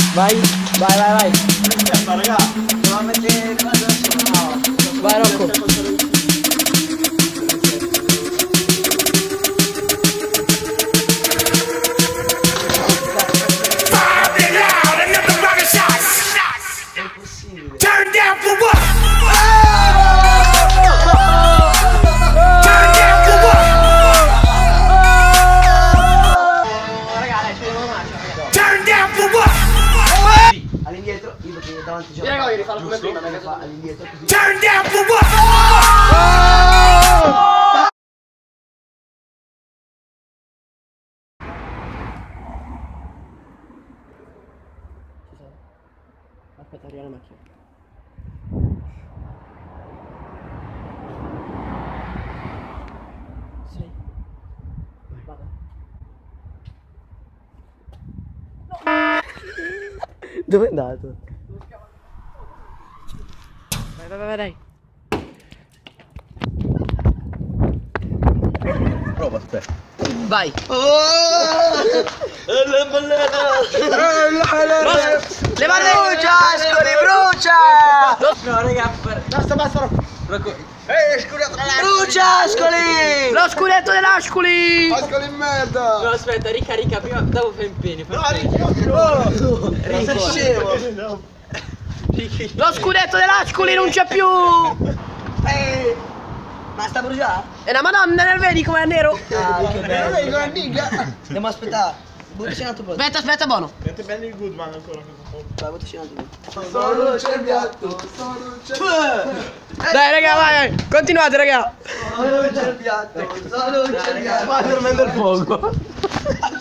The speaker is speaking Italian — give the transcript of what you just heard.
Vai, vai, vai, vai. Aspetta, raga. Devo mettere cosa no. Vai, Rocco. Turn down for what? All'indietro, io perché davanti c'ho. Vieni, raga, voglio rifarlo come prima, all'indietro così. Turn down for what? Aspetta, arriva la macchina. Sei. Vado. Dove è andato? Vai, vai, vai, dai. Prova, aspetta. Vai. Levate! Brucia, Ascoli, brucia! No, raga, Basta, basta. Brucia, Ascoli! lo scudetto dell'Ascoli! Ascoli in merda! No, aspetta, ricarica prima, dopo fai impegno. No, sei scemo! Lo scudetto dell'Ascoli non c'è più! Ma sta bruciando? E la madonna nel vedi com'è nero? Ah, che bello! Dobbiamo aspettare. Buttaci un altro po'. Aspetta, aspetta, buono. Niente belli il Goodman ancora. Vai, buttaci un altro po'. Sono c'è piatto, sono c'è piatto. Dai, raga, vai, continuate, raga. Sono c'è il piatto, sono c'è il piatto. Spider-Man del fuoco.